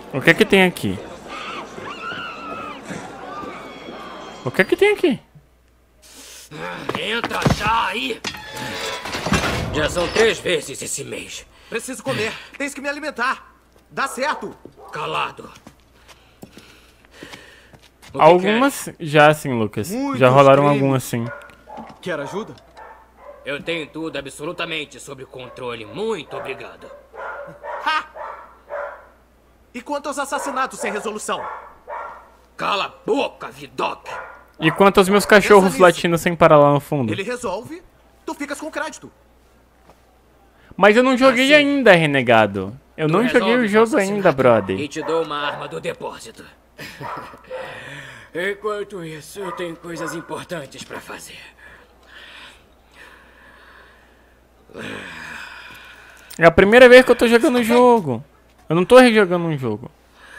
O que é que tem aqui? O que é que tem aqui? Entra já aí! Já são 3 vezes esse mês. Preciso comer. Tens que me alimentar. Dá certo. Calado. Algumas já sim, Lucas. Já rolaram algumas sim. Quer ajuda? Eu tenho tudo absolutamente sob controle. Muito obrigado. Ha! E quanto aos assassinatos sem resolução? Cala a boca, Vidocq. E quanto aos meus cachorros latindo sem parar lá no fundo? Ele resolve, tu ficas com crédito. Mas eu não joguei ainda, renegado. Eu não joguei o jogo ainda, brother. E te dou uma arma do depósito. Enquanto isso, eu tenho coisas importantes pra fazer. É a primeira vez que eu tô jogando o jogo. Eu não tô rejogando um jogo.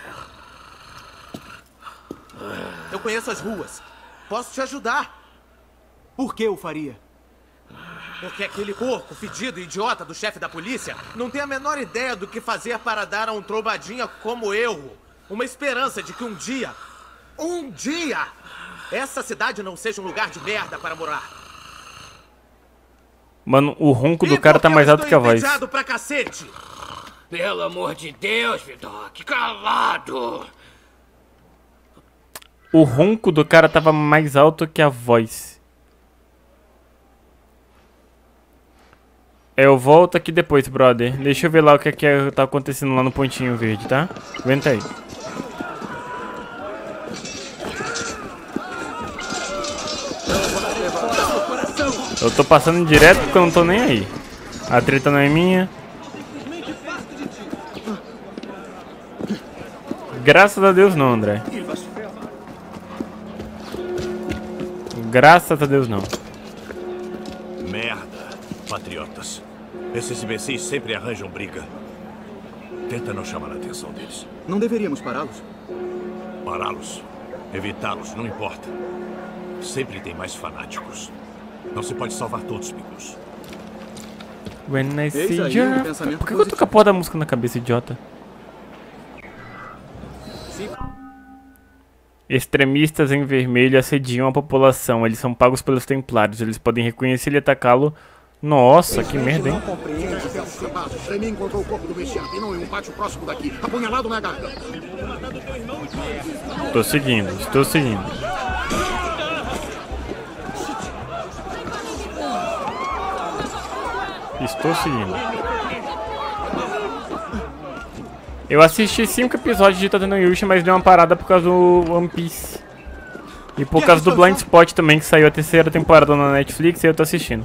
Eu conheço as ruas. Posso te ajudar. Por que eu faria? Porque aquele porco fedido e idiota do chefe da polícia não tem a menor ideia do que fazer para dar a um trombadinha como eu uma esperança de que um dia, essa cidade não seja um lugar de merda para morar. Mano, o ronco do cara tá mais alto que a voz. Pra cacete. Pelo amor de Deus, Vidocq, calado! O ronco do cara tava mais alto que a voz. Eu volto aqui depois, brother. Deixa eu ver lá o que é que tá acontecendo lá no pontinho verde, tá? Aguenta aí. Eu tô passando direto porque eu não tô nem aí. A treta não é minha. Graças a Deus não, André. Graças a Deus não. Merda, patriotas. Esses imbecis sempre arranjam briga. Tenta não chamar a atenção deles. Não deveríamos pará-los? Pará-los, evitá-los, não importa. Sempre tem mais fanáticos. Não se pode salvar todos, Picos. When I see you... Por que eu tô com a porra da música na cabeça, idiota? Extremistas em vermelho assediam a população. Eles são pagos pelos templários. Eles podem reconhecer e atacá-lo. Nossa, que merda, hein? Remy encontrou o corpo do vestiário e não em um pátio próximo daqui, apunhalado na garganta. Estou seguindo, estou seguindo. Estou seguindo. Eu assisti 5 episódios de Tatenouchi, mas deu uma parada por causa do One Piece. E por causa do Blind Spot também, que saiu a 3ª temporada na Netflix e eu tô assistindo.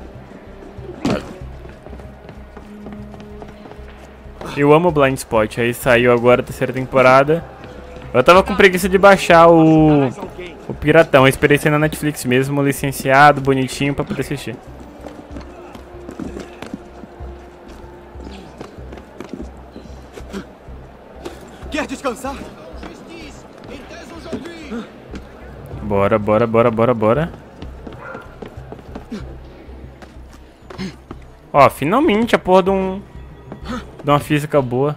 Eu amo Blind Spot, aí saiu agora a 3ª temporada. Eu tava com preguiça de baixar o Piratão, eu esperei sair na Netflix mesmo, licenciado, bonitinho, pra poder assistir. Quer descansar? Bora, bora, bora, bora, bora. Ó, finalmente a porra de uma física boa.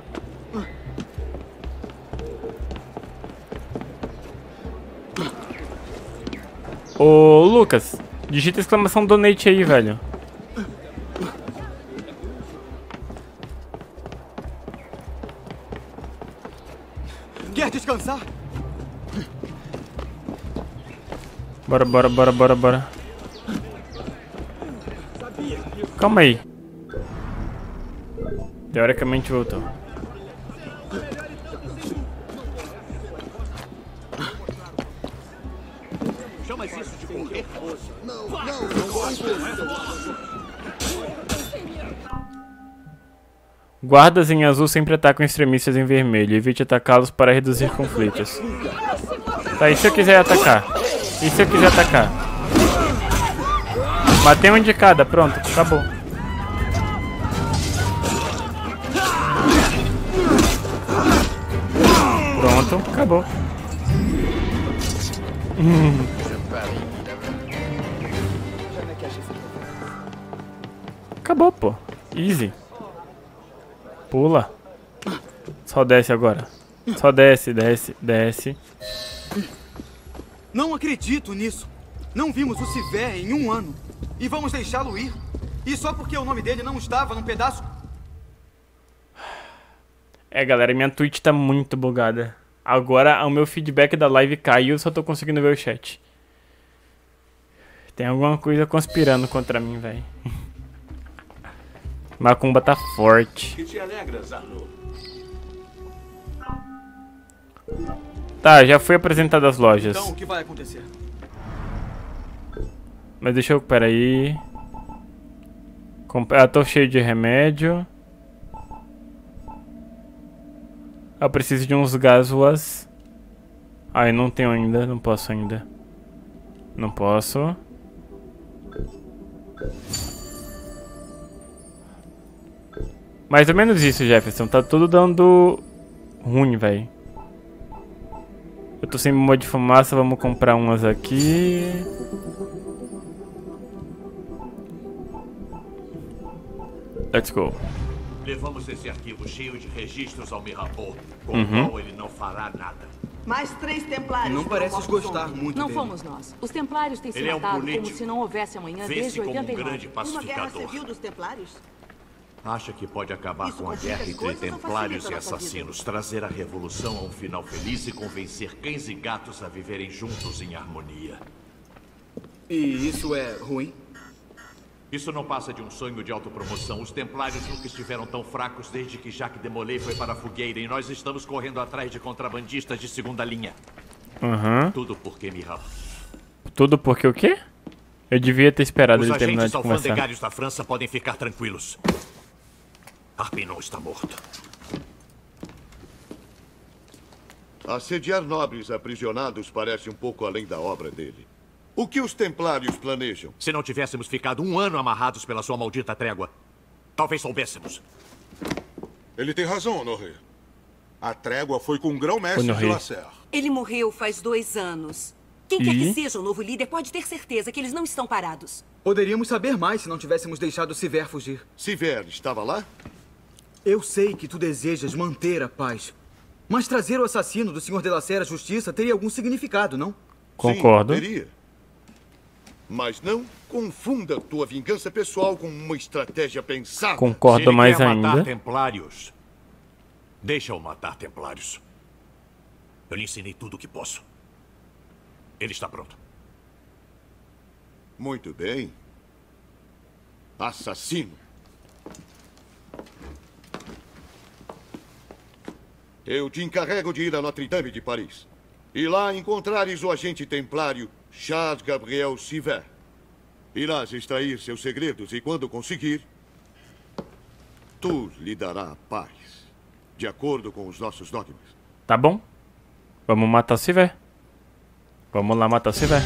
Ô, Lucas, digita exclamação donate aí, velho. Quer descansar? Bora, bora, bora, bora, bora. Calma aí. Teoricamente voltou. Chama isso de correr? Não gosto. Guardas em azul sempre atacam extremistas em vermelho. Evite atacá-los para reduzir conflitos. Tá, e se eu quiser atacar? E se eu quiser atacar? Matei um de cada, pronto, acabou. Pronto, acabou. Acabou, pô. Easy. Pula. Só desce agora. Só desce, desce, desce. Não acredito nisso. Não vimos o Siver em 1 ano. E vamos deixá-lo ir? E só porque o nome dele não estava num pedaço? É, galera, minha Twitch tá muito bugada. Agora o meu feedback da live caiu, só tô conseguindo ver o chat. Tem alguma coisa conspirando contra mim, velho. Macumba tá forte. Que te alegra, Zarno. Tá, já foi apresentado as lojas. Então, o que vai acontecer? Mas deixa eu... Pera aí. Ah, tô cheio de remédio. Eu preciso de uns gaswas. Ah, eu não tenho ainda. Não posso ainda. Não posso. Mais ou menos isso, Jefferson. Tá tudo dando ruim, velho. Eu tô sem bomba de fumaça. Vamos comprar umas aqui. Let's go. Levamos esse arquivo cheio de registros ao Mirabeau, com o qual ele não fará nada. Mais 3 templários. Não pareces foram mortos gostar ontem. muito Não dele. fomos nós. Os templários têm se Ele é um matado como político. se não houvesse amanhã Vê-se desde como um 89. grande Uma guerra pacificador. civil dos templários? Acha que pode acabar Isso com a complica guerra as entre coisas ou templários e facilita a nossa assassinos, trazer a revolução a um final feliz e convencer cães e gatos a viverem juntos em harmonia. E isso é ruim? Isso não passa de um sonho de autopromoção. Os templários nunca estiveram tão fracos desde que Jacques de Molay foi para a fogueira e nós estamos correndo atrás de contrabandistas de segunda linha. Tudo porque Mirabeau. Tudo porque o quê? Eu devia ter esperado Os ele terminar agentes de conversar. alfandegários da França podem ficar tranquilos. Arpinon está morto. Assediar nobres aprisionados parece um pouco além da obra dele. O que os templários planejam? Se não tivéssemos ficado 1 ano amarrados pela sua maldita trégua, talvez soubéssemos. Ele tem razão, Honoré. A trégua foi com o grão-mestre Honoré. de Lacerre. Ele morreu faz 2 anos. Quem quer que seja o novo líder pode ter certeza que eles não estão parados. Poderíamos saber mais se não tivéssemos deixado o Siver fugir. Siver estava lá? Eu sei que tu desejas manter a paz. Mas trazer o assassino do Sr. de Lacerre à justiça teria algum significado, não? Concordo. Sim, teria. Mas não confunda tua vingança pessoal com uma estratégia pensada. Se Concordo ele mais quer matar ainda. templários, deixa-o matar templários. Eu lhe ensinei tudo o que posso. Ele está pronto. Muito bem. Assassino. Eu te encarrego de ir a Notre Dame de Paris. E lá encontrares o agente templário Charles Gabriel Siver. Irás extrair seus segredos e quando conseguir, tu lhe dará a paz. De acordo com os nossos dogmas. Tá bom? Vamos matar o Siver. Vamos lá matar o Siver.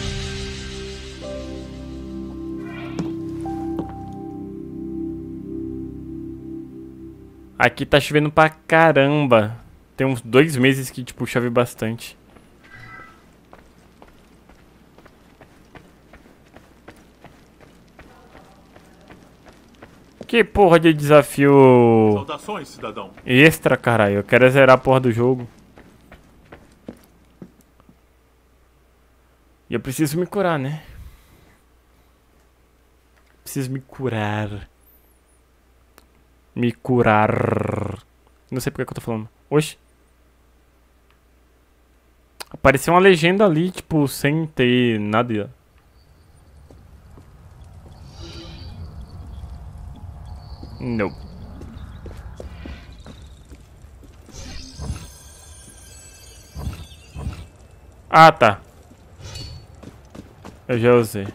Aqui tá chovendo pra caramba. Tem uns 2 meses que, tipo, chove bastante. Que porra de desafio Saudações, cidadão. extra, caralho. Eu quero zerar a porra do jogo. E eu preciso me curar, né? Preciso me curar. Me curar. Não sei porque que eu tô falando. Oxi. Apareceu uma legenda ali, tipo, sem ter nada. Não. Ah, tá. Eu já usei.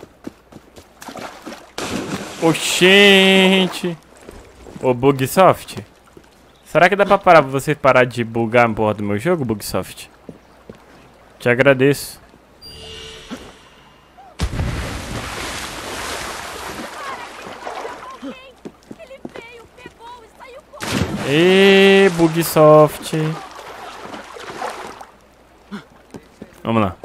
Oxente. Ô, Bugsoft. Será que dá pra você parar de bugar a porra do meu jogo, Bugsoft? Te agradeço. Ê, Bugsoft. Vamos lá.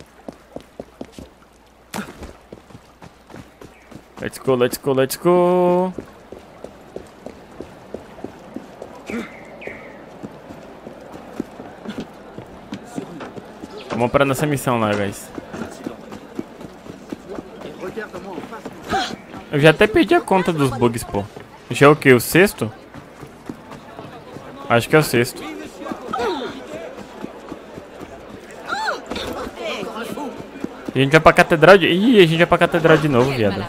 Let's go, let's go, let's go. Vamos pra nossa missão lá, guys. Eu já até perdi a conta dos bugs, pô. Já é o que? O sexto? Acho que é o sexto. A gente vai pra catedral de... Ih, a gente vai pra catedral de novo, viado.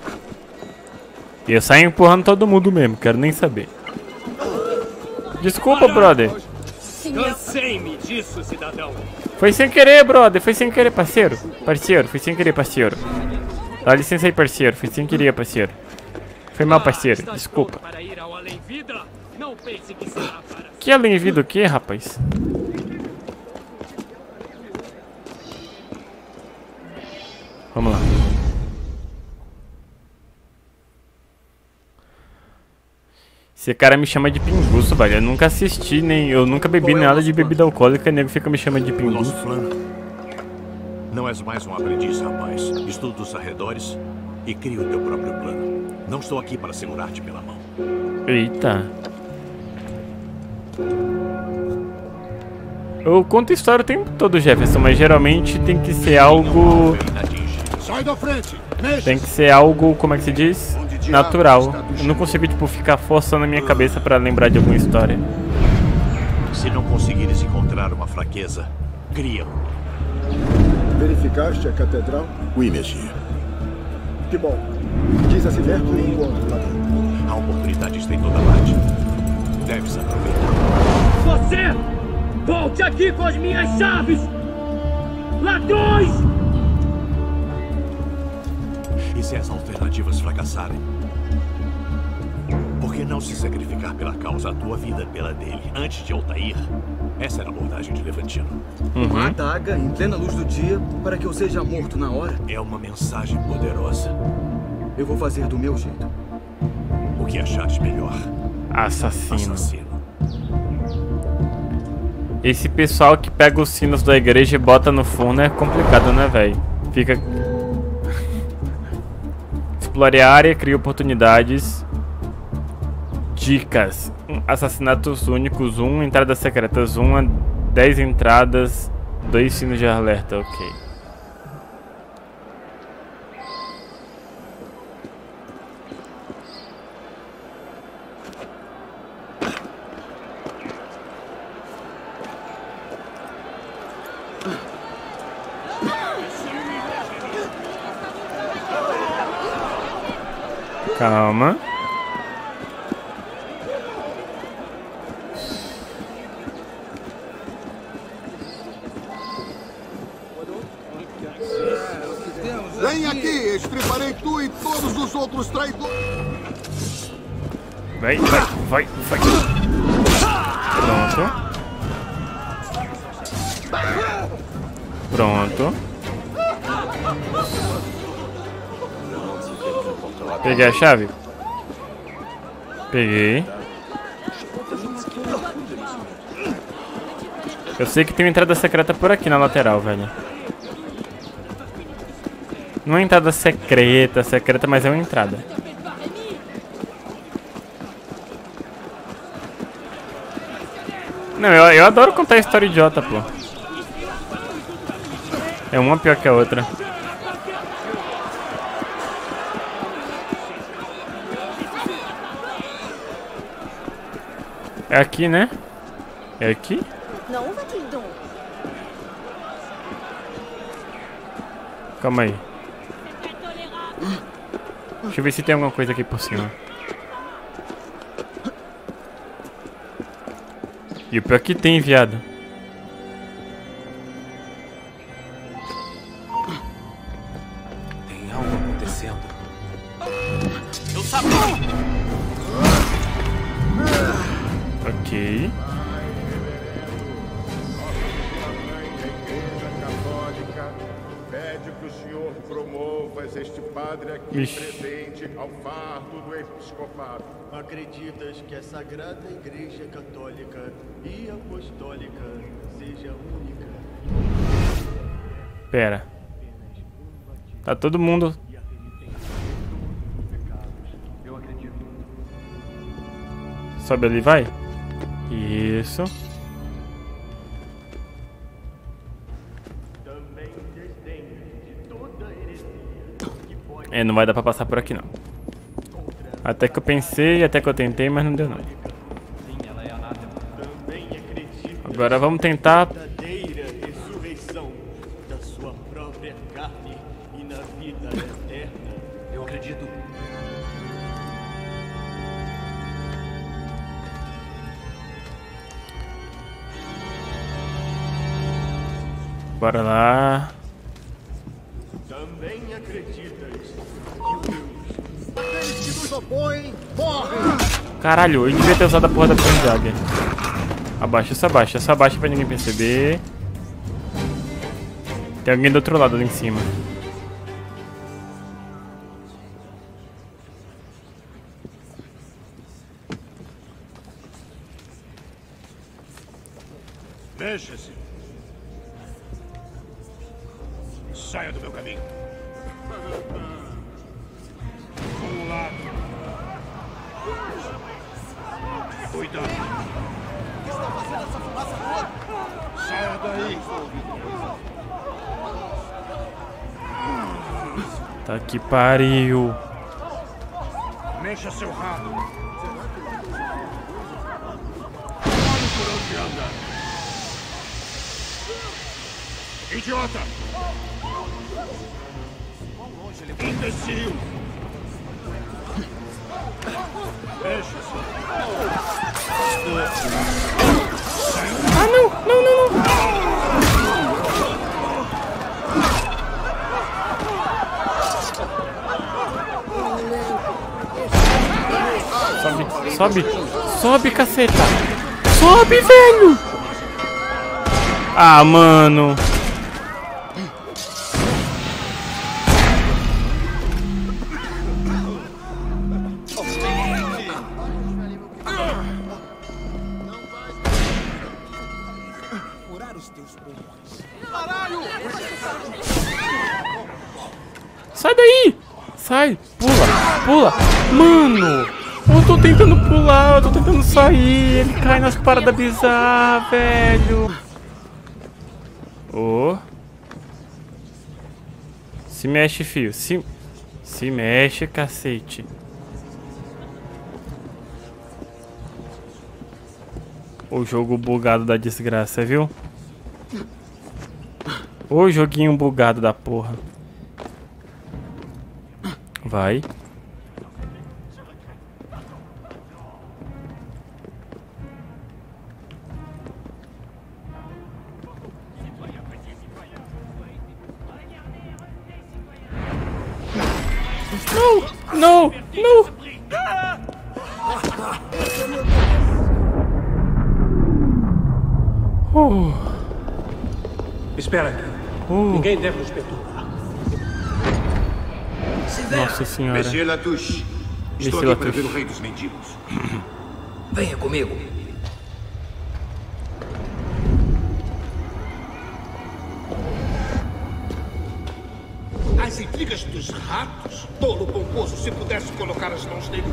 E eu saio empurrando todo mundo mesmo, quero nem saber. Desculpa, brother. Cansei-me disso, cidadão. Foi sem querer, brother. Foi sem querer, parceiro. Parceiro, foi sem querer, parceiro. Dá licença aí, parceiro. Foi sem querer, parceiro. Foi mal, parceiro. Desculpa. Que além vida o que, rapaz? Vamos lá. Esse cara me chama de pinguço, velho. Eu nunca assisti, nem... Eu nunca bebi nada de bebida alcoólica e o nego fica me chamando de pinguço. Nosso plano não és mais um aprendiz, rapaz. Estuda os arredores e cria o teu próprio plano. Não estou aqui para segurar-te pela mão. Eita. Eu conto história o tempo todo, Jefferson, mas geralmente tem que ser algo... Sai da frente! Tem que ser algo, como é que se diz? Natural. Eu não consigo, tipo, ficar forçando a minha cabeça pra lembrar de alguma história. Se não conseguires encontrar uma fraqueza, cria. Verificaste a catedral? Oui, monsieur. Que bom. Diz a Siver que o encontro lá dentro. A oportunidade está em toda parte. Deves aproveitar. Você! Volte aqui com as minhas chaves! Ladrões! E se as alternativas fracassarem? Por que não se sacrificar pela causa, a tua vida pela dele, antes de Altair? Essa era a abordagem de Levantino. Uma adaga em plena luz do dia para que eu seja morto na hora? É uma mensagem poderosa. Eu vou fazer do meu jeito. O que achares melhor. Assassino. Esse pessoal que pega os sinos da igreja e bota no forno é complicado, né, velho? Fica... Explore a área, cria oportunidades. Dicas. Assassinatos únicos 1, entradas secretas 1, 10 entradas, 2 sinos de alerta, ok. Calma. Vem aqui, estriparei tu e todos os outros traidores. Vai. Pronto. Peguei a chave? Peguei. Eu sei que tem uma entrada secreta por aqui na lateral, velho. Não é entrada secreta, mas é uma entrada. Não, eu adoro contar história idiota, pô. É uma pior que a outra. É aqui, né? É aqui? Calma aí. Deixa eu ver se tem alguma coisa aqui por cima. E o pior que tem, viado. Tem algo acontecendo. Eu sabia! Ok. Pede que o senhor promovas este padre aqui Ixi. presente ao fardo do episcopado. Acreditas que a Sagrada Igreja Católica e Apostólica seja única? Pera. Tá todo mundo... Sobe ali, vai. Isso. É, não vai dar pra passar por aqui não. Até que eu pensei, até que eu tentei, mas não deu não. Agora vamos tentar. Verdadeira ressurreição da sua própria carne e na vida eterna. Eu acredito. Bora lá. Também acreditas que o Deus Aqueles que nos opõem, morrem! Caralho, eu devia ter usado a porra da prisão de águia. Abaixa, essa abaixa pra ninguém perceber. Tem alguém do outro lado ali em cima. Mexa-se. Saia do meu caminho. Vamos lá. Cuidado. O que está fazendo essa fumaça toda? Saia daí. Tá que pariu. Mexa seu rabo. Olhe por onde anda. Idiota! Imbecil! Mexa-se. Ah, não. Sobe, caceta. Sobe, velho. Ah, mano. Sai daí! Sai! Pula! Mano! Eu tô tentando pular, eu tô tentando sair. Ele cai nas paradas bizarras, velho. Oh. Se mexe, filho. Se mexe, cacete. O jogo bugado da desgraça, viu? O joguinho bugado da porra. Vai. Não! Espera aqui. Ninguém deve nos perturbar. Nossa senhora. Monsieur Latouche. Estou aqui para ver o rei dos mendigos. Venha comigo. As intrigas dos ratos? Tolo pomposo, se pudesse colocar as mãos nele.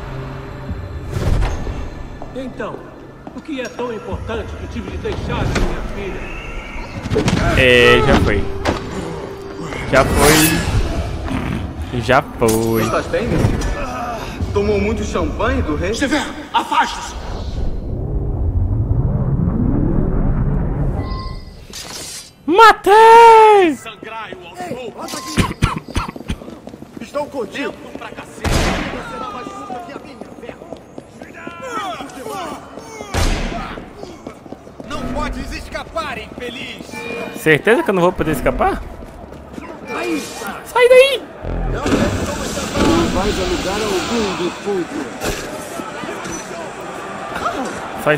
Então, o que é tão importante que tive de deixar a minha filha? Já foi. Estás bem, Messi? Tomou muito champanhe do rei? Severo, afaste-se! Matei! sangrai-o aos poucos. Estão contigo! Pra cacete. Você será mais justo que a minha, ferro! Não podes escapar, infeliz. Certeza que eu não vou poder escapar? Sai daí! Vais a lugar algum de puto! Sai.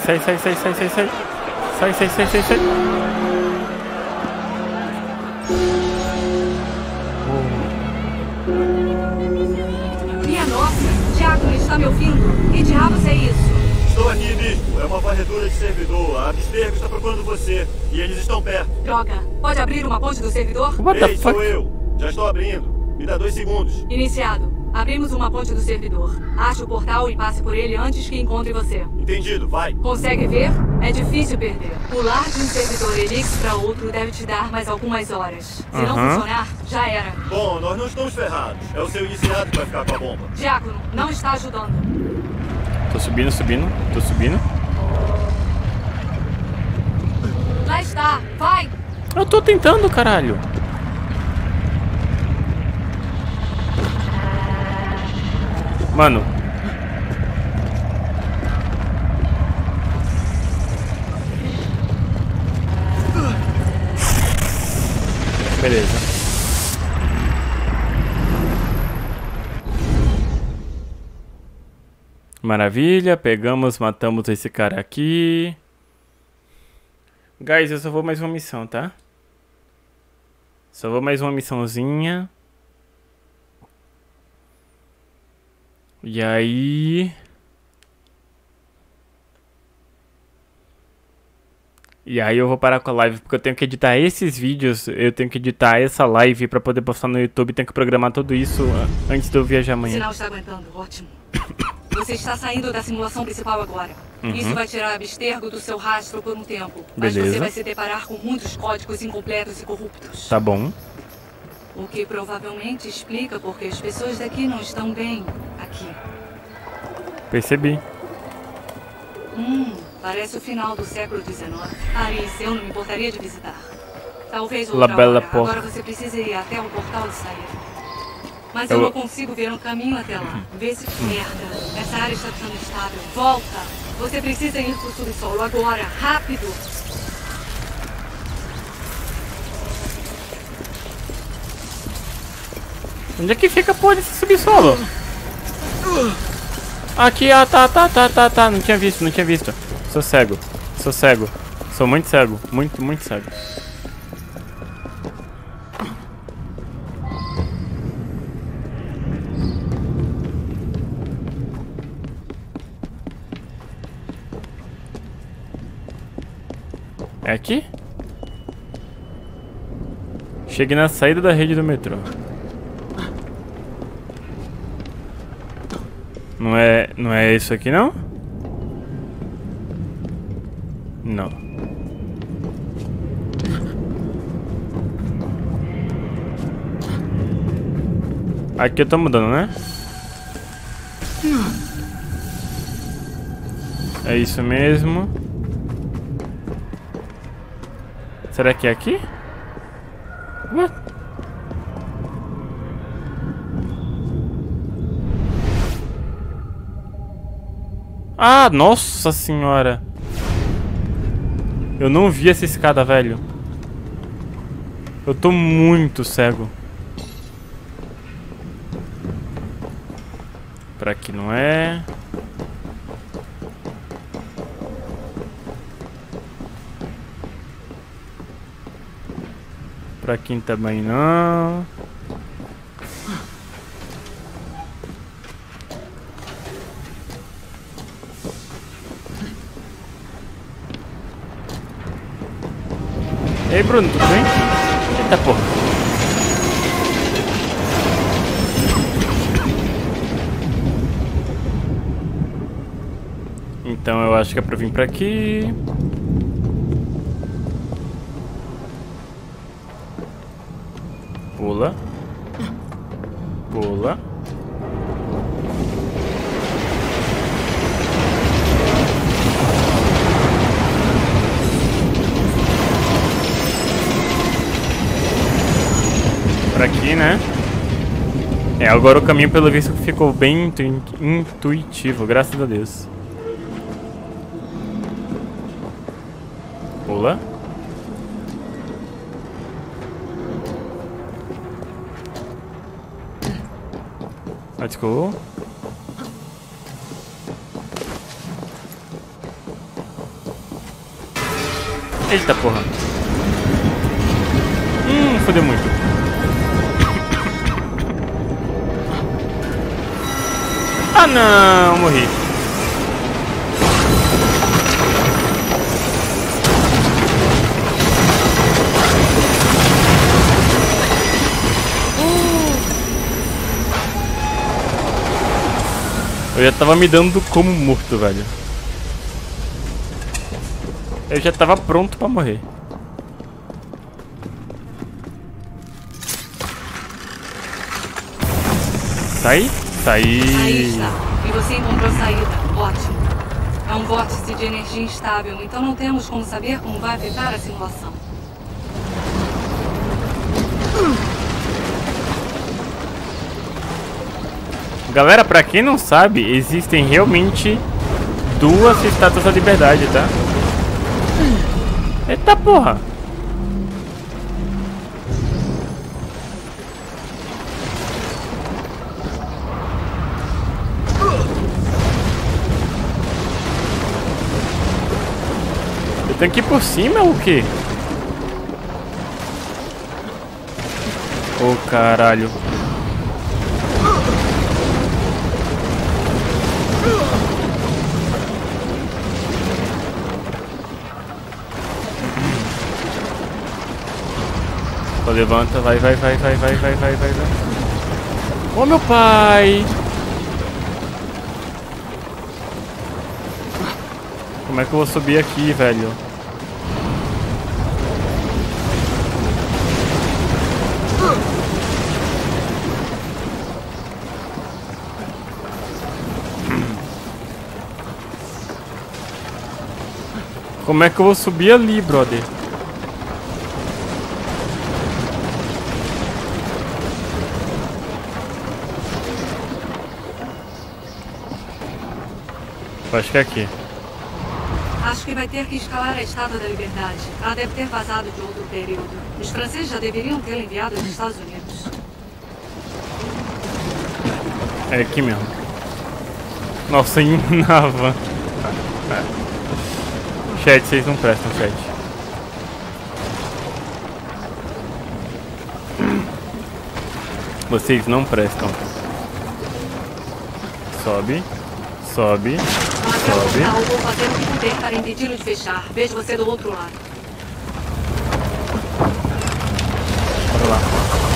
Minha nossa! Diácono, está me ouvindo? Que diabos é isso? Estou aqui, bispo. É uma varredura de servidor. A Abstergo está procurando você. E eles estão perto. Droga! Pode abrir uma ponte do servidor? What the Ei, fuck? sou eu. Já estou abrindo. Me dá 2 segundos. Iniciado. Abrimos uma ponte do servidor. Ache o portal e passe por ele antes que encontre você. Entendido, vai. Consegue ver? É difícil perder. Pular de um servidor Elix para outro deve te dar mais algumas horas. Se não funcionar, já era. Bom, nós não estamos ferrados. É o seu iniciado que vai ficar com a bomba. Diácono, não está ajudando. Tô subindo, tô subindo. Lá está, vai! Eu tô tentando, caralho. Mano. Beleza. Maravilha, pegamos, matamos esse cara aqui. Guys, eu só vou mais uma missão, tá? Só vou mais uma missãozinha. E aí... eu vou parar com a live, porque eu tenho que editar esses vídeos, eu tenho que editar essa live pra poder postar no YouTube, tenho que programar tudo isso antes de eu viajar amanhã. O sinal está aguentando, ótimo. Você está saindo da simulação principal agora. Isso vai tirar Abstergo do seu rastro por um tempo. Mas você vai se deparar com muitos códigos incompletos e corruptos. Tá bom. O que provavelmente explica porque as pessoas daqui não estão bem aqui. Percebi. Parece o final do século XIX. Paris, eu não me importaria de visitar. Talvez La outra Belle hora. Porte. Agora você precisa ir até o portal de saída. Mas eu não consigo ver um caminho até lá. Vê se merda. Essa área está ficando instável. Volta! Você precisa ir pro subsolo agora. Rápido! Onde é que fica a porra desse subsolo? Aqui, tá. Não tinha visto. Sou cego. Sou muito cego. Muito cego. É aqui? Cheguei na saída da rede do metrô. Não é isso aqui, não? Não. Aqui eu tô mudando, né? É isso mesmo. Será que é aqui? What? Ah, nossa senhora. Eu não vi essa escada, velho. Eu tô muito cego. Pra aqui não é. Pra aqui também não. E aí, Bruno, tudo bem? Eita porra. Então eu acho que é pra vir pra aqui. Pula. Pula. Pra aqui, né? É, agora o caminho pelo visto ficou bem intuitivo, graças a Deus. Pula. Let's go. Eita porra. Fodeu muito. Ah não, morri. Eu já tava me dando como morto, velho. Eu já tava pronto pra morrer. Sai? Sai. Aí está. E você encontrou saída. Ótimo. É um vórtice de energia instável, então não temos como saber como vai afetar a simulação. Galera, pra quem não sabe, existem realmente 2 estátuas da liberdade, tá? Eita porra! Eu tenho que ir por cima ou o quê? Ô caralho. Levanta, vai. Ô meu pai! Como é que eu vou subir aqui, velho? Como é que eu vou subir ali, brother? Acho que é aqui. Acho que vai ter que escalar a Estátua da Liberdade. Ela deve ter vazado de outro período. Os franceses já deveriam tê-la enviado aos Estados Unidos. É aqui mesmo. Nossa, na van. Chat, vocês não prestam, chat. Vocês não prestam. Sobe. Sobe. Sobe. Eu vou fazer o que puder para impedi-lo de fechar. Vejo você do outro lado. Bora lá.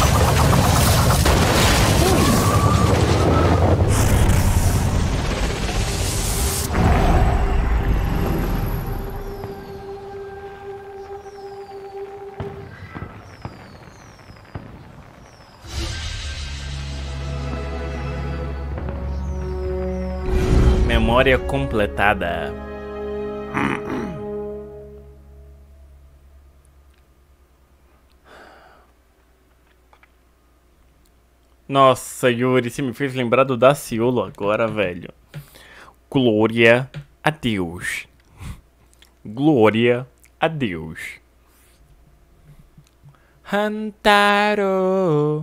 Memória completada. Nossa, Yuri, você me fez lembrar do Daciolo agora, velho. Glória a Deus. Glória a Deus. Hantaro.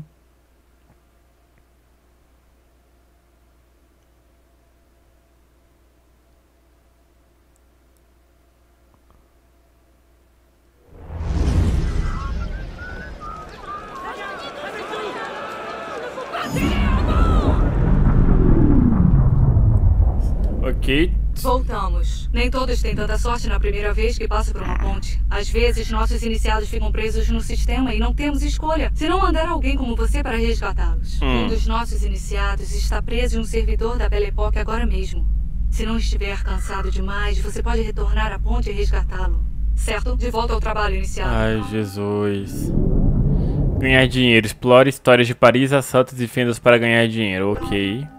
Ok. Voltamos. Nem todos têm tanta sorte na primeira vez que passam por uma ponte. Às vezes, nossos iniciados ficam presos no sistema e não temos escolha, se não mandar alguém como você para resgatá-los. Um dos nossos iniciados está preso em um servidor da Belle Époque agora mesmo. Se não estiver cansado demais, você pode retornar à ponte e resgatá-lo. Certo? De volta ao trabalho iniciado. Ai, Jesus. Ganhar dinheiro. Explore histórias de Paris, assaltos e fendas para ganhar dinheiro. Ok.